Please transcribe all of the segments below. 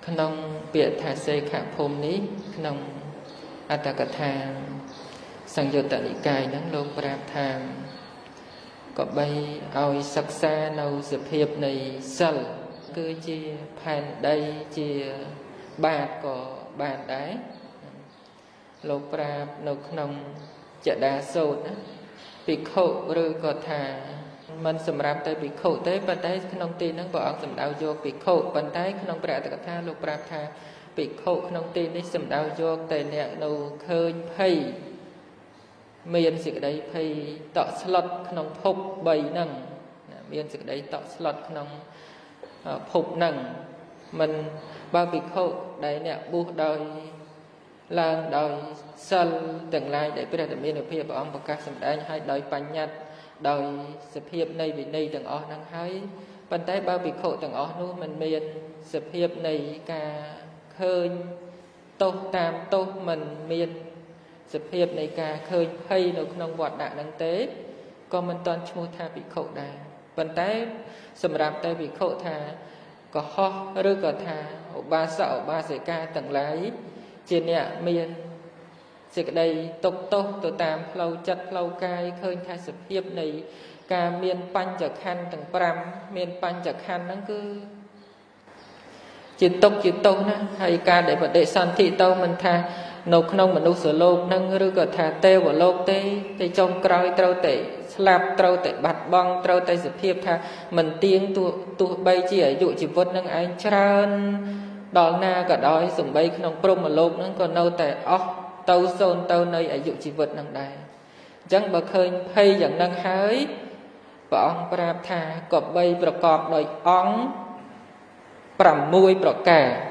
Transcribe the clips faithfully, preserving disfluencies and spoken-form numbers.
Khăn biệt thả xe khả phôm ní khăn Atakatha sang vô tận cài nắng lô prap tham có bay oi sắc xa nâu sự hiệp này sal cứ chia pan đây chia bạt có bàn đáy lô prap nâu khăn chợ đá sốt bị khổ rồi có thả mình sầm rạp tới bị khổ tới bàn tay khăn tin nắng bỏ ông sầm đau vô bị khổ bàn tay khăn prap Atakatha lô prap tha bị khổ khăn tin ní sầm đau vô tay nè nâu khơi phay miền sự đấy phay tọ slot khăn phúc bầy nằng miền sự đấy tọ slot khăn phúc nằng mình bao bị khổ đấy nè bu đòi là đòi sal từng lai để bây giờ miền ở phía ông bậc các sầm đai hay đòi bánh nhật đòi sự hiệp này vì này từng ở năng hái bàn tay bao bị khổ từng ởนู้mình miền sự hiệp này cả khơi tô tam tô mình miền sự hiệp này cả khơi hay nó không vọt đạn năng tế còn mình toàn mua tha bị khổ đà bàn tay sầm rạp tay bị khổ thà có ho rư có thà ba sợ ba sẽ ca tầng lái trên nhẹ miền sự đây tục tô tổ tam lâu chặt lâu cai khơi khai sự hiệp này cả miền pan chợ khăn tầng pram miền pan chợ khăn nó cứ chỉ tục chỉ tục nè hay ca để vật để san thị tâu mình tha nấu không mình nấu sữa lô nâng rư có thà tê vào lô tê tê trong cõi trâu tê slap trâu tê bát bong trâu tê sự hiệp tha mình tiếng tu tu bay chỉ ở dụ chỉ vớt nâng anh trơn đòn na cả đói dùng bay không prom mà lô nâng còn nâu tê óc tâu xôn tâu nơi ở dụ chỉ vớt nâng đài chẳng bậc khơi hay dẫn nâng hái và ông prap tha cọp bay bậc cọp đòi óng pram mùi bậc cả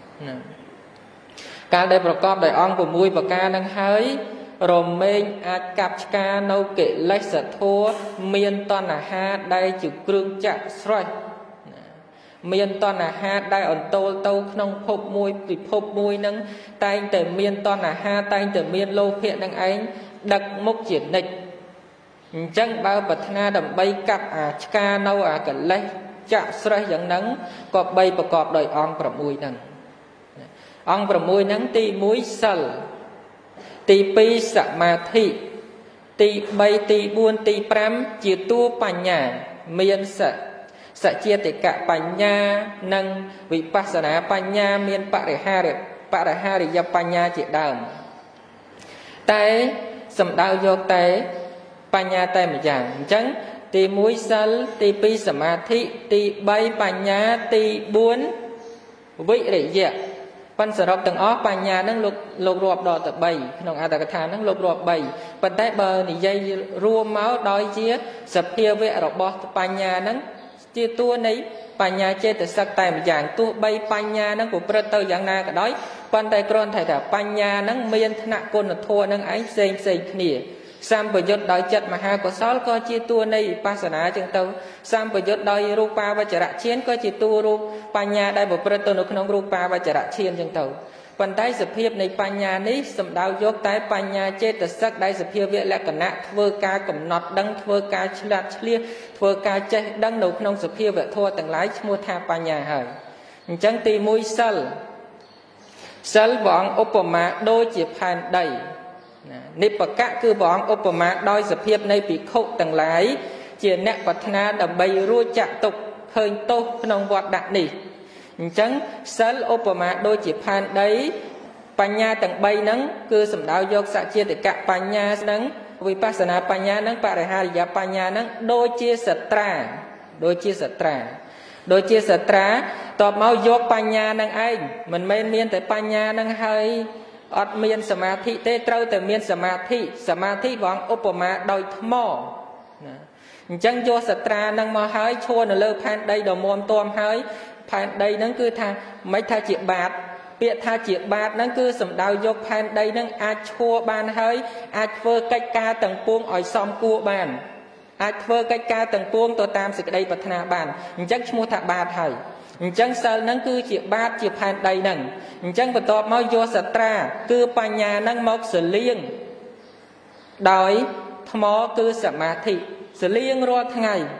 การได้ประกอบได้องผมมวยประการนั่งเฮ้ยรมเมงอากับการโนเกลักษณะทัวเมียนตอนอาหารได้จุกรึงจักสร้อยเมียนตอนอาหารได้อ่อนโตโตขนมพบมวยปิดพบมวยนั่งตายแต่เมียนตอนอาหารตายแต่เมียนโลเพียนั่งไอ้ดักมุกเจียนนิดจังบ่าวปัฒนาดำใบกับอาการโนอาเกลักจักสร้อยอย่างนั้นก็ใบประกอบโดยองประมวยนั่งองประมวยนั้นตีมุ้ยสัลตีปีสมาธิตีใบตีบุญตีพรำจิตตัวปัญญาเมียนสะสัจเจติกะปัญญานังวิปัสสนาปัญญาเมียนปริหาริปริหาริยปัญญาจิตดาวแต่สำดาวโยกแต่ปัญญาแต่ไม่อย่างจังตีมุ้ยสัลตีปีสมาธิตีใบปัญญาตีบุญวิริยะปัญสรบตั้งอ้อปัญญานั่งลุกลุกรวบดอตะใบขนมอาตากถานั่งลุกรวบใบปัญไตเบอร์นี่ยัยรวมเมาส์ดอยเจี๊ยสัพเพียเวรบอปัญญานั่งเจี๊ยตัวนี้ปัญญาเจตสักแต่อย่างตัวใบปัญญานั่งกูประตูอย่างนาก็ด้อยปัญไตกรอนไทยแต่ปัญญานั่งเมียนธนกุลทัวนั่งไอ้เซงเซงนี่สามประโยชน์ดอยจัดมหากษัตริย์ก็จีตัวในปัสนาจึงเตาสามประโยชน์ดอยรูปาวจระเชียนก็จีตัวรูปปัญญาได้บทประตูนขนมรูปาวจระเชียนจึงเตาปัญไตสเพียบในปัญญานี้สำดาวยกไตปัญญาเจตสักได้สเพียบเวลกนะเทวกากำหนดดังเทวกาฉลาดเฉลี่ยเทวกาเจดังหนุขนมสเพียบเวทัวต่างหลายชั่วทาปัญญาหายจังตีมุยซัลซัลหวังอุปมาโดยจีพันใดนิปกะคือบอกอุปมาโดยสเพียบในปีโคต่างหลายเจียนเนปัฒนาดับใบรู้จักตกเคยโตขนมวัดดักนี่จังซัลอุปมาโดยจีพันใดปัญญาต่างใบนั้นคือสำดาวยกสัจเจติกะปัญญานั้นวิปัสสนาปัญญานั้นปริหาริยปัญญานั้นโดยเจสตราโดยเจสตราโดยเจสตราตอบเมายกปัญญานั้นเองมันไม่เมียนแต่ปัญญานั้นให้อดเมียนสมาธิเตเต้าแต่เมียนสมาธิสมาธิหวังอุปมาโดยทมอจังโยสตรานังมาหายชวนเลิกแผ่นใดดอกมวลตัวหายแผ่นใดนั้นคือทางไม่ทาจิบาทเปียทาจิบาทนั้นคือสำดาวยกแผ่นใดนั้นอาชัวบานหายอาเฟอไกกาต่างปวงอ่อยซอมกัวบานอาเฟอไกกาต่างปวงตัวตามสิกใดปัฒนาบานจังชมูทบาทหายจังซัลนั้นคือจีบาทจีแผ่นใดนั่งจังประตอบมาโยสตราคือปัญญานั่งมอกเสลียงโดยธรรมคือสมาธิเสลียงรอดไง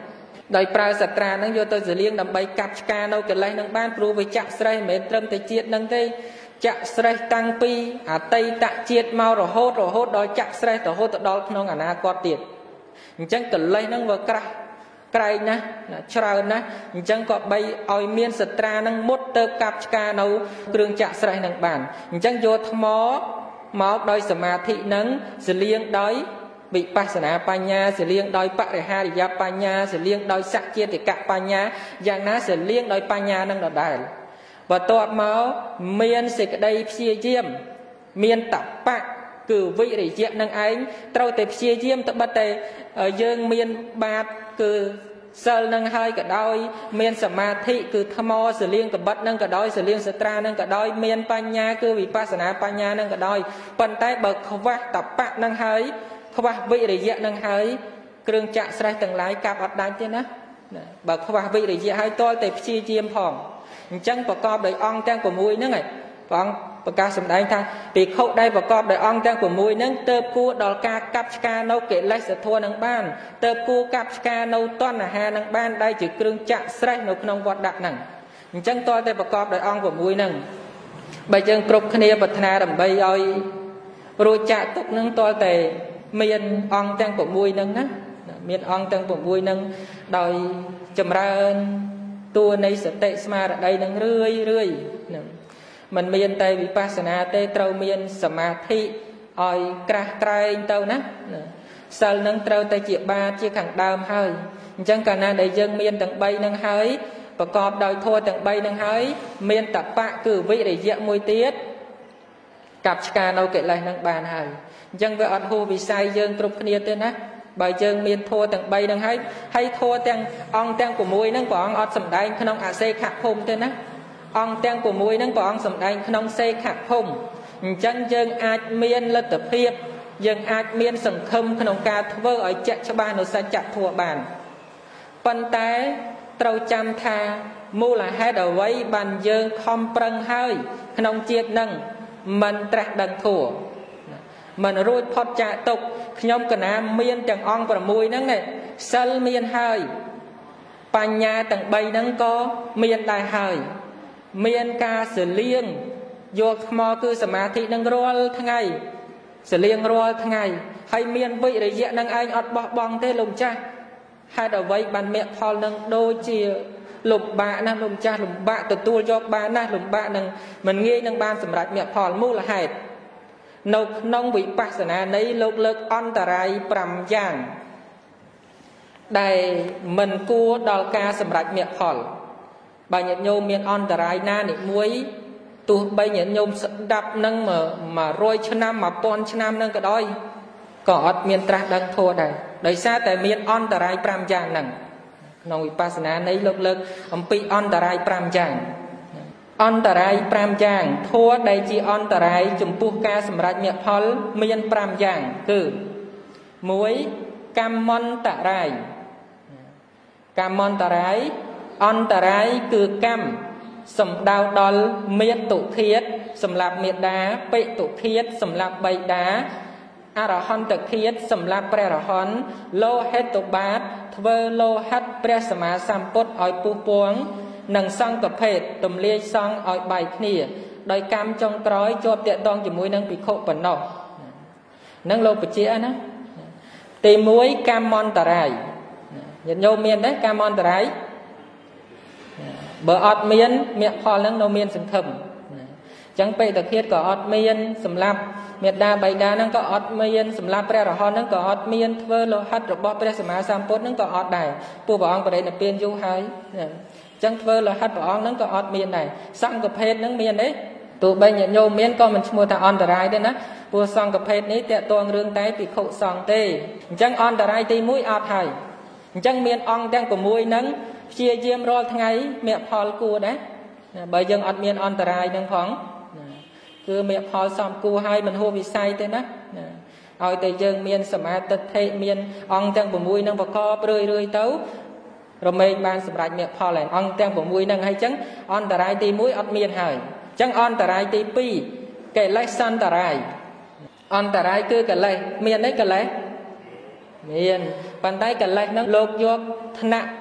ដោយប្រើសត្រានឹងយកទៅសលៀងដើម្បីកាប់ឆ្កានៅកន្លែងនឹងបានព្រោះវាចាក់ស្រេះមិនមែនត្រឹមតែជាតិនឹងទេចាក់ស្រេះតាំងពីអតីតជាតិមករហូតរហូតដល់ចាក់ស្រេះរហូតទៅដល់ក្នុងអនាគតទៀតអញ្ចឹងកន្លែងហ្នឹងវាក្រាស់ក្រែងណាស់ច្រើនណាស់អញ្ចឹងក៏បីឲ្យមានសត្រានឹងមុតទៅកាប់ឆ្កានៅគ្រឿងចាក់ស្រេះនឹងបានអញ្ចឹងយកថ្មមកដោយសមាធិនឹងសលៀងដោយវិបស្សនាបញ្ញាសលៀងដោយបរិហារិយបញ្ញាសលៀងដោយសច្ចេតិកបញ្ញាយ៉ាងណាសលៀងដោយបញ្ញានឹងដដែលបន្ទាប់មកមានសេចក្តីព្យាយាមមានតបៈគឺវិរិយៈនឹងឯងត្រូវតែព្យាយាមត្បិតតែយើងមានបាតគឺសិលនឹងហើយក៏ដោយមានសមាធិគឺថ្មសលៀងកបិតនឹងក៏ដោយសលៀងសត្រានឹងក៏ដោយមានបញ្ញាគឺវិបស្សនាបញ្ញានឹងក៏ដោយប៉ុន្តែបើខ្វះតបៈនឹងហើយខ្វះវិរិយៈនឹងហើយគ្រឿងចាក់ស្រេះទាំងឡាយកាប់អត់ដាច់ទេណាបើខ្វះវិរិយៈហើយតលតែព្យាយាមផងអញ្ចឹងប្រកបដោយអង្គទាំង6ហ្នឹងឯងព្រះអង្គប្រកាសសម្ដែងថាភិក្ខុដែលប្រកបដោយអង្គទាំង6ហ្នឹងទើបគួរដល់ការកាប់ឆ្ការនៅកិលេសធម៌នឹងបានទើបគួរកាប់ឆ្ការនៅតណ្ហានឹងបានដែលជាគ្រឿងចាក់ស្រេះនៅក្នុងវត្តដាក់ហ្នឹងអញ្ចឹងតលតែប្រកបដោយអង្គ6ហ្នឹងបើយើងគ្រប់គ្នាប្រាថ្នាដើម្បីឲ្យរួចចាក់ទុកហ្នឹងតលតែមានអង្គទាំង6ហ្នឹងណាមានអង្គទាំង6ហ្នឹងដោយចម្រើនតួនៃសតិស្មារតីនឹងរឿយរឿយហ្នឹងมันមានតែវិបស្សនាទេត្រូវមានសមាធិឲ្យក្រាស់ក្រែងទៅណាសិលនឹងត្រូវតែជាបាតជាខាងដើមហើយអញ្ចឹងកាលណាដែលយើងមានទាំង3នឹងហើយប្រកបដោយធម៌ទាំង3នឹងហើយមានតបៈគឺវិរិយៈមួយទៀតកាប់ឆ្ការនៅកិលេសនឹងបានហើយអញ្ចឹងវាអត់ហួសវិស័យយើងគ្រប់គ្នាទេណាបើយើងមានធម៌ទាំង3នឹងហើយហើយធម៌ទាំងអង្គទាំង6ហ្នឹងព្រះអង្គអត់សម្ដែងក្នុងអសេខភូមិទេណាអង្គទាំង6ហ្នឹងព្រះអង្គសម្ដែងក្នុងសេខភូមិអញ្ចឹងយើងអាចមានលទ្ធភាពយើងអាចមានសង្ឃឹមក្នុងការធ្វើឲ្យជាក់ច្បាស់នៅសច្ចធម៌បានប៉ុន្តែត្រូវចាំថាមូលហេតុអ្វីបានយើងខំប្រឹងហើយក្នុងជាតិហ្នឹងមិនត្រាស់ដឹងធម៌មិនរួចផុតចាកទុកខ្ញុំកណាមានទាំងអង្គ6ហ្នឹងណាសិលមានហើយបញ្ញាទាំង3ហ្នឹងក៏មានដែរហើយមានការសលៀងយកថ្មគឺសមាធិនឹងរាល់ថ្ងៃសលៀងរាល់ថ្ងៃហើយមានវិរិយៈនឹងឯងអត់បោះបង់ទេលោកម្ចាស់ហេតុអ្វីបានមគ្គផលនឹងដូចជាលំបាកណាស់លោកម្ចាស់លំបាកទទួលយកបានណាស់លំបាកនឹងមិនងាយនឹងបានសម្រេចមគ្គផលមូលហេតុនៅក្នុងវិបស្សនានៃលោកលើកអន្តរាយ5យ៉ាងដែលមិនគួរដល់ការសម្រេចមគ្គផលបើញាតិញោមមានអន្តរាយណានិមួយទោះបីញាតិញោមស្ដាប់នឹងមួយរយឆ្នាំ1000ឆ្នាំនឹងក៏ដោយក៏អត់មានត្រាស់ដឹងធម៌ដែរដោយសារតែមានអន្តរាយ5យ៉ាងហ្នឹងក្នុងវិបស្សនានៃលោកលើកអំពីអន្តរាយ5យ៉ាងអន្តរាយ5យ៉ាងធម៌ដែលជាអន្តរាយចំពោះការសម្រេចមគ្គផលមាន5យ៉ាងគឺមួយកម្មន្តរាយកម្មន្តរាយអន្តរាយគឺកម្មសំដៅដល់មេតុឃាតសម្រាប់មេដាបិតុឃាតសម្រាប់បិតាអរហន្តឃាតសម្រាប់ព្រះរហន្តលោហិតបាតធ្វើលោហិតព្រះសម្មាសម្ពុទ្ធឲ្យពុះពួងនិងសង្ឃភេទទម្លាយសង្ឃឲ្យបែកគ្នាដោយកម្មចុងក្រោយជាប់តាក់ទងជាមួយនឹងភិក្ខុប៉ុណ្ណោះនឹងលោកបជាណាទីមួយកម្មន្តរាយញាតិញោមមានទេកម្មន្តរាយបើអត់មានមគ្គផលនឹងនៅមានសង្ឃឹមអញ្ចឹងបេតឃាតក៏អត់មានសម្រាប់មេដាបៃតានឹងក៏អត់មានសម្រាប់ព្រះរហន្តនឹងក៏អត់មានធ្វើលោហិតរបស់ព្រះសម្មាសម្ពុទ្ធនឹងក៏អត់ដែរពួកព្រះអង្គបរិនិព្វានយូរហើយអញ្ចឹងធ្វើលោហិតព្រះអង្គនឹងក៏អត់មានដែរសង្ឃភេទនឹងមានទេទោះបីញាតិញោមមានក៏មិនឈ្មោះថាអន្តរាយទេណាពួកសង្ឃភេទនេះតាក់ទងរឿងតែភិក្ខុសង្ឃទេអញ្ចឹងអន្តរាយទីមួយអត់ហើយអញ្ចឹងមានអង្គទាំង6ហ្នឹងព្យាយាមរាល់ថ្ងៃមគ្គផលគួរដែរបើយើងអត់មានអន្តរាយនឹងផងគឺមគ្គផលសំគួរហើយមិនហួសវិស័យទេណាឲ្យតែយើងមានសមាទិដ្ឋិមានអង្គទាំង6ហ្នឹងប្រកបរឿយរឿយទៅរមែងបានសម្រេចមគ្គផលហើយអង្គទាំង6ហ្នឹងហើយអញ្ចឹងអន្តរាយទីមួយអត់មានហើយអញ្ចឹងអន្តរាយទីពីរកិលេសអន្តរាយអន្តរាយគឺកិលេសមានទេកិលេសមានប៉ុន្តែកិលេសហ្នឹងលោកយកថ្នាក់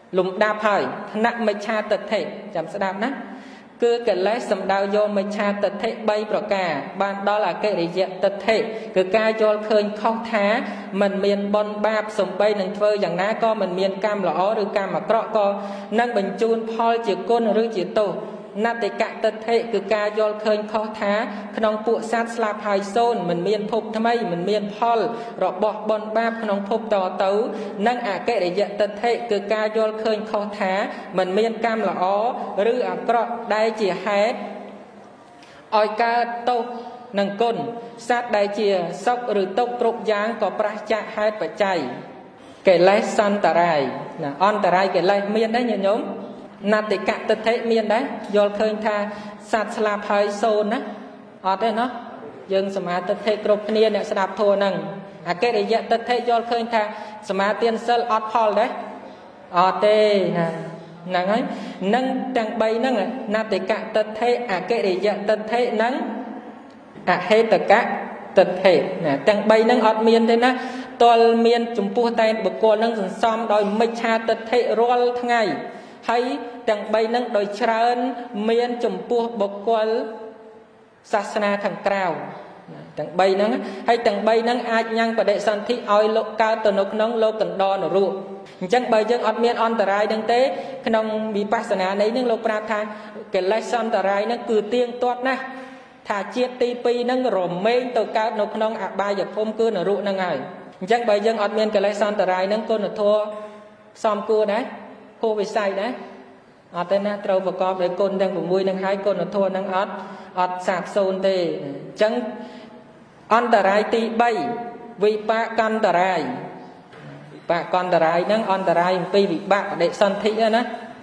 លំដាប់ហើយថ្នាក់មិច្ឆាទិដ្ឋិចាំស្ដាប់ណាគឺកិលេសសំដៅយកមិច្ឆាទិដ្ឋិបីប្រការបានដល់អកិរិយទិដ្ឋិគឺការយល់ឃើញខុសថាមិនមានបុណ្យបាបសំបីនឹងធ្វើយ៉ាងណាក៏មិនមានកម្មល្អឬកម្មអាក្រក់ក៏នឹងបញ្ជូនផលជាគុណឬជាទោសណតិកទិដ្ឋិគឺការយល់ឃើញខុសថាក្នុងពួកសត្វស្លាប់ហើយសូន្យមិនមានភពថ្មីមិនមានផលរបស់បុណ្យបាបក្នុងភពតទៅនិងអកិរិយទិដ្ឋិគឺការយល់ឃើញខុសថាមិនមានកម្មល្អឬអាក្រក់ដែលជាហេតុឲ្យកើតទោសនិងគុណសត្វដែលជាសុខឬទុក្ខគ្រប់យ៉ាងក៏ប្រឆាចហេតុបច្ច័យកិលេសសន្តរាយណាអន្តរាយកិលេសមានដែរញាតិញោមណតិកទិដ្ឋិមានដែរយល់ឃើញថាសត្វស្លាប់ហើយសូន្យណាអត់ទេណាយើងសមាទិដ្ឋិគ្រប់គ្នាអ្នកស្ដាប់ធម៌ហ្នឹងអកិរិយទិដ្ឋិយល់ឃើញថាសមាទានសិលអត់ផលដែរអត់ទេណាហ្នឹងហើយនឹងទាំងបីហ្នឹងណតិកទិដ្ឋិអកិរិយទិដ្ឋិនិងអហេតកទិដ្ឋិណាទាំងបីហ្នឹងអត់មានទេណាតលមានចំពោះតែបុគ្គលហ្នឹងសន្សំដោយមិច្ឆាទិដ្ឋិរាល់ថ្ងៃហើយទាំងបីហ្នឹងដោយច្រើនមានចំពោះបុគ្គលសាសនាខាងក្រៅទាំងបីហ្នឹងហើយទាំងបីហ្នឹងអាចញ៉ាំងបដិសន្ធិឲ្យលោកកើតទៅនៅក្នុងលោកកណ្ដនរੂអញ្ចឹងបើយើងអត់មានអន្តរាយហ្នឹងទេក្នុងវិបស្សនានេះហ្នឹងលោកប្រាប់ថាកិលេសអន្តរាយហ្នឹងគឺទៀងទាត់ណាស់ថាជាតិទីពីរហ្នឹងរមែងទៅកើតនៅក្នុងអបាយភូមិគឺនរូហ្នឹងហើយអញ្ចឹងបើយើងអត់មានកិលេសអន្តរាយហ្នឹងគុណធម៌ផ្សំគួរដែរគួរវិស័យដែរអត់ទេណាត្រូវប្រកបដោយគុណទាំង៦ហ្នឹងហើយគុណធម៌ហ្នឹងអត់អត់សាបសូន្យទេអញ្ចឹងអន្តរាយទីបីវិបាកអន្តរាយវិបាកអន្តរាយហ្នឹងអន្តរាយអំពីវិបាកបដិសន្ធិណា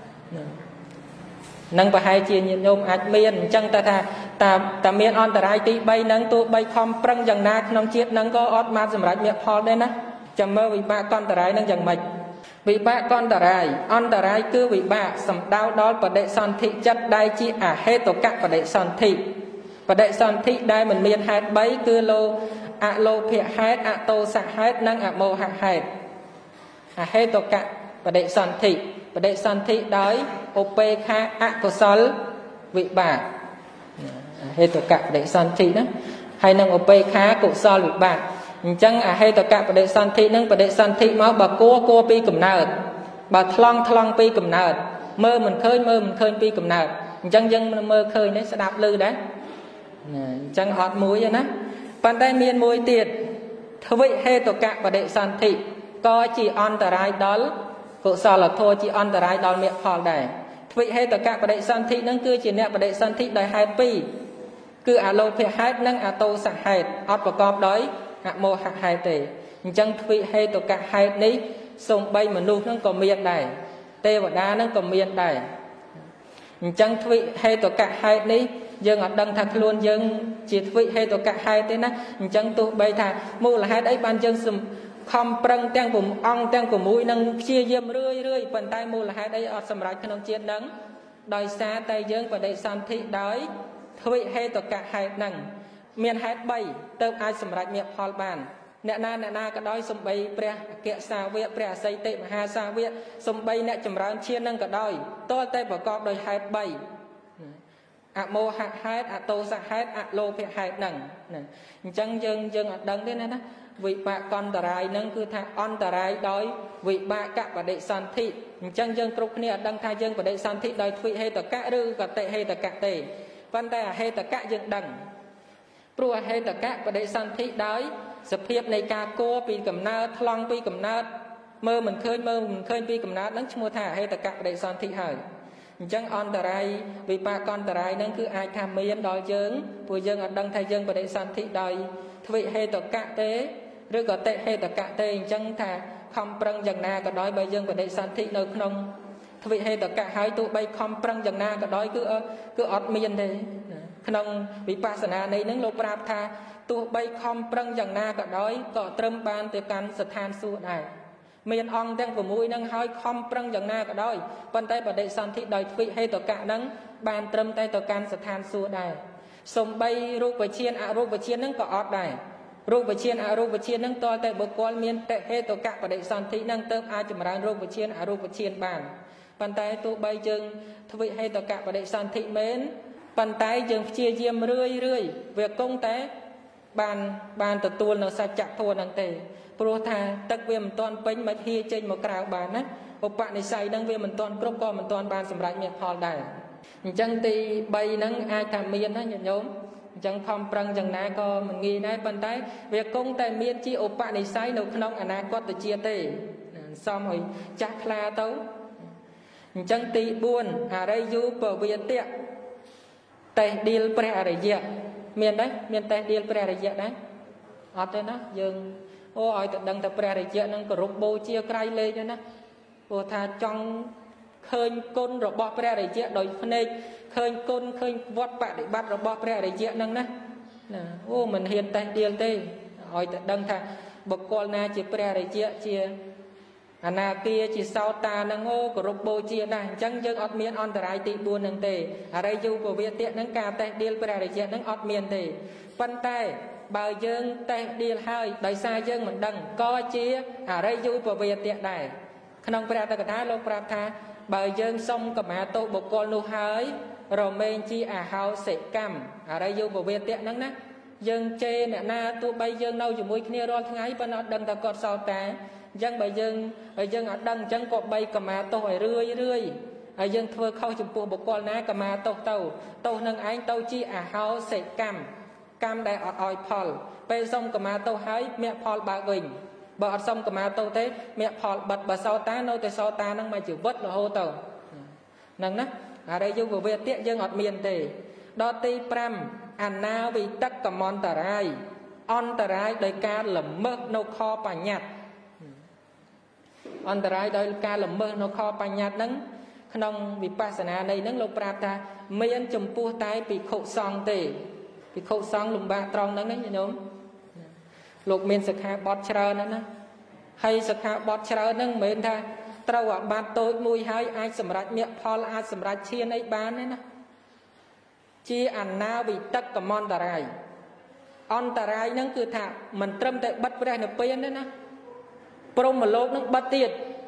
នឹងប្រហែលជាញាតិញោមអាចមានអញ្ចឹងតែថាតាតាមានអន្តរាយទីបីហ្នឹងទោះបីខំប្រឹងយ៉ាងណាក្នុងជាតិហ្នឹងក៏អត់បានសម្រេចមគ្គផលដែរណាចាំមើលវិបាកអន្តរាយហ្នឹងយ៉ាងម៉េចវិបាកអន្តរាយអន្តរាយគឺវិបាកសំដៅដល់បដិសន្ធិចិត្តដែលជាអហេតុកបដិសន្ធិបដិសន្ធិដែលមិនមានហេតុបីគឺលោអលោភៈហេតុអតោសៈហេតុនិងអមោហៈហេតុអហេតុកបដិសន្ធិបដិសន្ធិដោយឧបេក្ខាអកុសលវិបាកអហេតុកបដិសន្ធិណាហើយនឹងឧបេក្ខាកុសលវិបាកអញ្ចឹងអហេតុកបដិសន្ធិនឹងបដិសន្ធិមកបើគួរគួរពីកំណើតបើថ្លង់ថ្លង់ពីកំណើតមើលមិនឃើញមើលមិនឃើញពីកំណើតអញ្ចឹងយើងមើលឃើញនេះស្ដាប់ឮដែរណាអញ្ចឹងអត់មួយទេណាប៉ុន្តែមានមួយទៀតទ្វិហេតុកបដិសន្ធិក៏ជាអន្តរាយដល់កុសលធម៌ជាអន្តរាយដល់មគ្គផលដែរទ្វិហេតុកបដិសន្ធិនឹងគឺជាអ្នកបដិសន្ធិដោយហេតុពីរគឺអលោភៈហេតុនិងអតោសៈហេតុអត់ប្រកបដោយអមោហៈហេតុទេអញ្ចឹងទ្វិហេតុកហេតុនេះសូម្បីមនុស្សនឹងក៏មានដែរទេវតានឹងក៏មានដែរអញ្ចឹងទ្វិហេតុកហេតុនេះយើងអត់ដឹងថាខ្លួនយើងជាទ្វិហេតុកហេតុទេណាអញ្ចឹងទោះបីថាមូលហេតុអីបានយើងខំប្រឹងទាំងអង្គទាំង6នឹងព្យាយាមរឿយរឿយប៉ុន្តែមូលហេតុអីអត់សម្រេចក្នុងជាតិនឹងដោយសារតែយើងបដិសន្ធិដោយទ្វិហេតុកហេតុនឹងមានហេតុបីទៅអាចសម្រេចមគ្គផលបានអ្នកណាអ្នកណាក៏ដោយសំបីព្រះអគ្គសាវកព្រះអសីតិមហាសាវកសំបីអ្នកចម្រើនឈាននឹងក៏ដោយតើតែប្រកបដោយហេតុបីអមោហៈហេតុអតោសៈហេតុអលោភៈហេតុហ្នឹងអញ្ចឹងយើងយើងអត់ដឹងទេណាណាវិបាកអន្តរាយហ្នឹងគឺថាអន្តរាយដោយវិបាកបដិសន្ធិអញ្ចឹងយើងគ្រប់គ្នាអត់ដឹងថាយើងបដិសន្ធិដោយទ្វិហេតុកៈឬក៏តិហេតុកៈទេប៉ុន្តែអហេតុកៈយើងដឹងព្រោះអហេតុកៈបដិសន្ធិដោយសភាពនៃការគួរពីកំណើតថ្លង់ពីកំណើតមើលមិនឃើញមើលមិនឃើញពីកំណើតហ្នឹងឈ្មោះថាអហេតុកៈបដិសន្ធិហើយអញ្ចឹងអន្តរាយវិបាកអន្តរាយហ្នឹងគឺអាចថាមានដល់យើងព្រោះយើងអត់ដឹងថាយើងបដិសន្ធិដោយទ្វិហេតុកៈទេឬក៏តិហេតុកៈទេអញ្ចឹងថាខំប្រឹងយ៉ាងណាក៏ដោយបើយើងបដិសន្ធិនៅក្នុងទ្វិហេតុកៈហើយទោះបីខំប្រឹងយ៉ាងណាក៏ដោយគឺគឺអត់មានទេក្នុងវិបស្សនានៃហ្នឹងលោកប្រាប់ថាទោះបីខំប្រឹងយ៉ាងណាក៏ដោយក៏ត្រឹមបានទៅកាន់ស្ថានសួគ៌ដែរមានអង្គទាំង6ហ្នឹងហើយខំប្រឹងយ៉ាងណាក៏ដោយប៉ុន្តែបដិសន្ធិដោយទ្វិហេតុកៈហ្នឹងបានត្រឹមតែទៅកាន់ស្ថានសួគ៌ដែរសំបីរូបវិញ្ញាណអរូបវិញ្ញាណហ្នឹងក៏អត់ដែររូបវិញ្ញាណអរូបវិញ្ញាណនឹងតើតែបុគ្គលមានតេហេតុកៈបដិសន្ធិនឹងទៅអាចចម្រើនរូបវិញ្ញាណអរូបវិញ្ញាណបានប៉ុន្តែទោះបីយើងធ្វើហេតុកៈបដិសន្ធិមែនប៉ុន្តែយើងព្យាយាមរឿយរឿយវាគង់តែបានបានទទួលនៅសច្ចធម៌នឹងទេព្រោះថាទឹកវាមិនទាន់ពេញមិនហៀចេញមកក្រៅបានណាឧបនិស្ស័យនឹងវាមិនទាន់គ្រប់ក៏មិនទាន់បានសម្រេចមគ្គផលដែរអញ្ចឹងទីបីហ្នឹងអាចថាមានណាញាតិញោមអញ្ចឹងខំប្រឹងយ៉ាងណាក៏មិនងាយដែរប៉ុន្តែវាគង់តែមានជាឧបនិស្ស័យនៅក្នុងអនាគតជាតិទេសំឲ្យចាស់ខ្លាទៅអញ្ចឹងទីបួនអរិយូពវាទៈតេះឌីលព្រះអរិយៈមានដែរមានតេះឌីលព្រះអរិយៈដែរអត់ទេណាយើងអូឲ្យតែដឹងតែព្រះអរិយៈនឹងគោរពបូជាក្រៃលែងទេណាព្រោះថាចង់ឃើញគុណរបស់ព្រះអរិយៈដោយភ្នែកឃើញគុណឃើញវត្តបដិបត្តិរបស់ព្រះអរិយៈនឹងណាណាអូមិនហ៊ានតេះឌីលទេឲ្យតែដឹងថាបុគ្គលណាជាព្រះអរិយៈជាអនាគាជាសោតានឹងអូគោរពបូជាដែរអញ្ចឹងយើងអត់មានអន្តរាយទីបួននឹងទេអរិយូពវាទៈនឹងការតេះឌីលព្រះអរិយៈនឹងអត់មានទេប៉ុន្តែបើយើងតេះឌីលហើយដោយសារយើងមិនដឹងក៏ជាអរិយូពវាទៈដែរក្នុងព្រះអត្ថកថាលោកប្រាប់ថាបើយើងសុំកម្មាទោសបុគ្គលនោះហើយរមែងជាអហោសិកម្មអរិយូពវាទៈហ្នឹងណាយើងជេរអ្នកណាទោះបីយើងនៅជាមួយគ្នារាល់ថ្ងៃប៉ុន្តែអត់ដឹងថាគាត់សោតាអញ្ចឹងបើយើងបើយើងអត់ដឹងអញ្ចឹងក៏បីកម្មាទោសឲ្យរឿយរឿយហើយយើងធ្វើខុសចំពោះបុគ្គលណាកម្មាទោសទៅទោសនឹងឯងទៅជាអហោសិកម្មកម្មដែលអត់ឲ្យផលពេលសុំកម្មាទោសហើយមគ្គផលបើកវិញបើអត់សុំកម្មាទោសទេមគ្គផលបិទបើសោតានៅតែសោតានឹងមកជីវិតរហូតទៅហ្នឹងណាអរិយវវេទៈយើងអត់មានទេដល់ទីប្រាំអនាវិតកមន្តរាយអន្តរាយដោយការល្មើសនៅខបញ្ញត្តិអន្តរាយដោយការល្មើសនៅខបញ្ញត្តិហ្នឹងក្នុងវិបស្សនានៃហ្នឹងលោកប្រាប់ថាមានចំពោះតែភិក្ខុសង្ឃទេភិក្ខុសង្ឃលំបាកត្រង់ហ្នឹងណាញោមលោកមានសិក្ខាបទច្រើនណាស់ណាហើយសិក្ខាបទច្រើនហ្នឹងមិនមែនថាត្រូវអាបត្តិតូចមួយហើយអាចសម្រេចមគ្គផលអាចសម្រេចឈានអីបានទេណាជាអនាវិតកមន្តរាយអន្តរាយហ្នឹងគឺថាមិនត្រឹមតែបិទព្រះនិព្វានទេណាព្រហ្មលោកនឹងបិទទៀត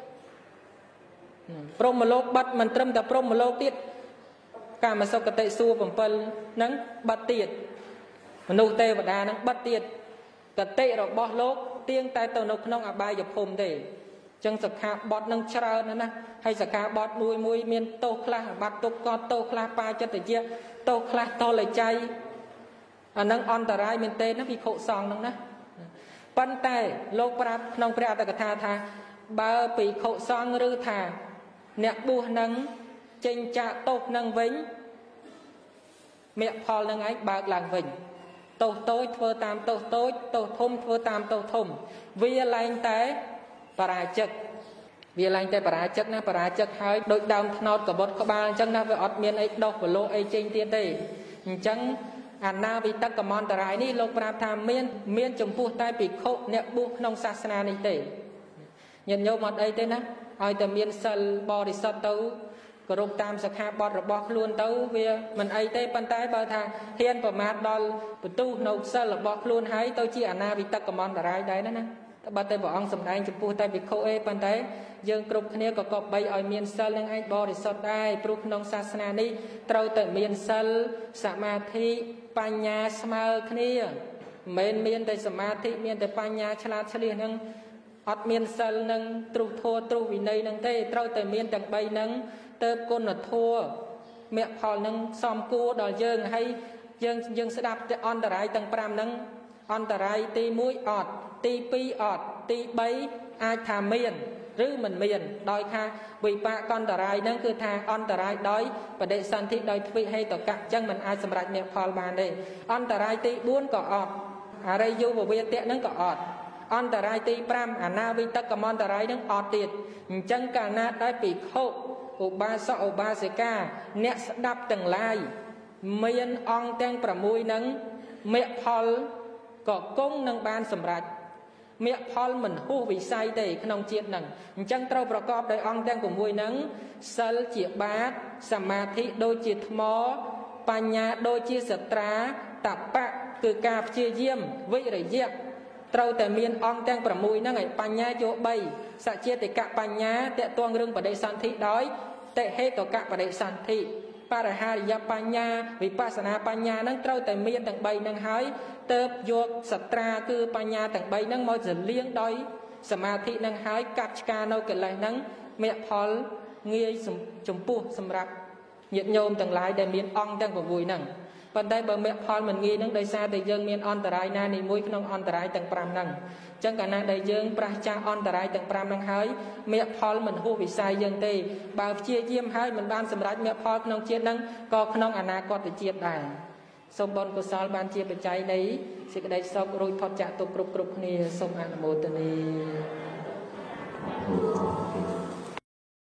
ព្រហ្មលោកបិទមិនត្រឹមតែព្រហ្មលោកទៀតកាមសុគតិសួគ៌bảyហ្នឹងបិទទៀតមនុស្សទេវតានឹងបិទទៀតកតិរបស់លោកទៀងតែទៅនៅក្នុងអបាយភូមិទេចឹងសិក្ខាបទនឹងច្រើនណាស់ណាហើយសិក្ខាបទមួយមួយមានទោសខ្លះអាបត្តិទុកកតទោសខ្លះបាចិត្តយៈទោសខ្លះតលច័យអានឹងអន្តរាយមែនទេណាភិក្ខុសង្ឃហ្នឹងណាប៉ុន្តែលោកប្រាប់ក្នុងព្រះអត្ថកថាថាបើភិក្ខុសង្ឃឬថាអ្នកបួសនឹងចេញចាកទោសនឹងវិញមគ្គផលនឹងឯងបើកឡើងវិញទោសតូចធ្វើតាមទោសតូចទោសធំធ្វើតាមទោសធំវាឡើងតែបរាជិកវាឡើងតែបរាជិកណាបរាជិកហើយដូចដើមថ្នោតកបុតក្បាលអញ្ចឹងណាវាអត់មានអីដោះប្រឡូអីចេញទៀតទេអញ្ចឹងអនាវិតកមន្តរាយនេះលោកប្រាប់ថាមានមានចំពោះតែភិក្ខុអ្នកបួសក្នុងសាសនានេះទេញាតិញោមអត់អីទេណាឲ្យតែមានសិលបរិសុទ្ធទៅគោរពតាមសិក្ខាបទរបស់ខ្លួនទៅវាមិនអីទេប៉ុន្តែបើថាហ៊ានប្រមាថដល់បន្ទុះនៅសិលរបស់ខ្លួនហើយទៅជាអនាវិតកមន្តរាយដែរណាណាតែបើតែព្រះអង្គសម្ដែងចំពោះតែភិក្ខុអីប៉ុន្តែយើងគ្រប់គ្នាក៏គប្បីឲ្យមានសិលនឹងឯងបរិសុទ្ធដែរព្រោះក្នុងសាសនានេះត្រូវតែមានសិលសមាធិបញ្ញាស្មើគ្នាមិនមែនមានតែសមាធិមានតែបញ្ញាឆ្លាតឆ្លៀសនឹងអត់មានសិលនឹងទ្រុសធัวទ្រុសវិន័យនឹងទេត្រូវតែមានទាំងបីនឹងទៅគុណធัวមគ្គផលនឹងសំគួរដល់យើងហើយយើងយើងស្ដាប់តែអន្តរាយទាំងប្រាំនឹងអន្តរាយទីមួយអត់ទីពីរអត់ទីបីអាចថាមានឬមិនមានដោយថាវិបាកអន្តរាយហ្នឹងគឺថាអន្តរាយដោយបដិសន្ធិដោយទ្វិហេតុកៈអញ្ចឹងមិនអាចសម្រេចមគ្គផលបានទេអន្តរាយទីបួនក៏អត់អរិយវវេទៈហ្នឹងក៏អត់អន្តរាយទីប្រាំអនាវិតកមន្តរាយហ្នឹងអត់ទៀតអញ្ចឹងកាលណាដែលភិក្ខុឧបាសកឧបាសិកាអ្នកស្ដាប់ទាំងឡាយមានអង្គទាំងប្រាំមួយហ្នឹងមគ្គផលក៏គង់នឹងបានសម្រេចមគ្គផលមិនហួសវិស័យទេក្នុងជាតិហ្នឹងអញ្ចឹងត្រូវប្រកបដោយអង្គទាំងប្រាំមួយហ្នឹងសិលជាបាតសមាធិដូចជាថ្មបញ្ញាដូចជាសត្រាតបៈគឺការព្យាយាមវិរិយៈត្រូវតែមានអង្គទាំងប្រាំមួយហ្នឹងហើយបញ្ញាយកបីសច្ចេតិកបញ្ញាតកតងរឿងបដិសន្ធិដោយតិហេតុកបដិសន្ធិបរិហារិយបញ្ញាវិបស្សនាបញ្ញាហ្នឹងត្រូវតែមានទាំងបីហ្នឹងហើយទៅយកសត្រាគឺបញ្ញាទាំងបីហ្នឹងមករលៀងដោយសមាធិហ្នឹងហើយកាត់ឆ្ការនៅកិលេសហ្នឹងមគ្គផលងាយចំពោះសម្រាប់ញាតិញោមទាំងឡាយដែលមានអង្គទាំងប្រាំមួយហ្នឹងប៉ុន្តែបើមគ្គផលមិនងាយហ្នឹងដោយសារតែយើងមានអន្តរាយណានីមួយក្នុងអន្តរាយទាំងប្រាំហ្នឹងអញ្ចឹងកាលណាដែលយើងប្រះចាស់អន្តរាយទាំងប្រាំហ្នឹងហើយមគ្គផលមិនហួសវិស័យយើងទេបើព្យាយាមហើយមិនបានសម្រេចមគ្គផលក្នុងជាតិហ្នឹងក៏ក្នុងអនាគតជាតិដែរសូមបុណ្យកុសលបានជាបច្ច័យនៃសេចក្តីសុខរួចផុតចាកទុក្ខគ្រប់គ្រប់គ្នាសូមអនុមោទនា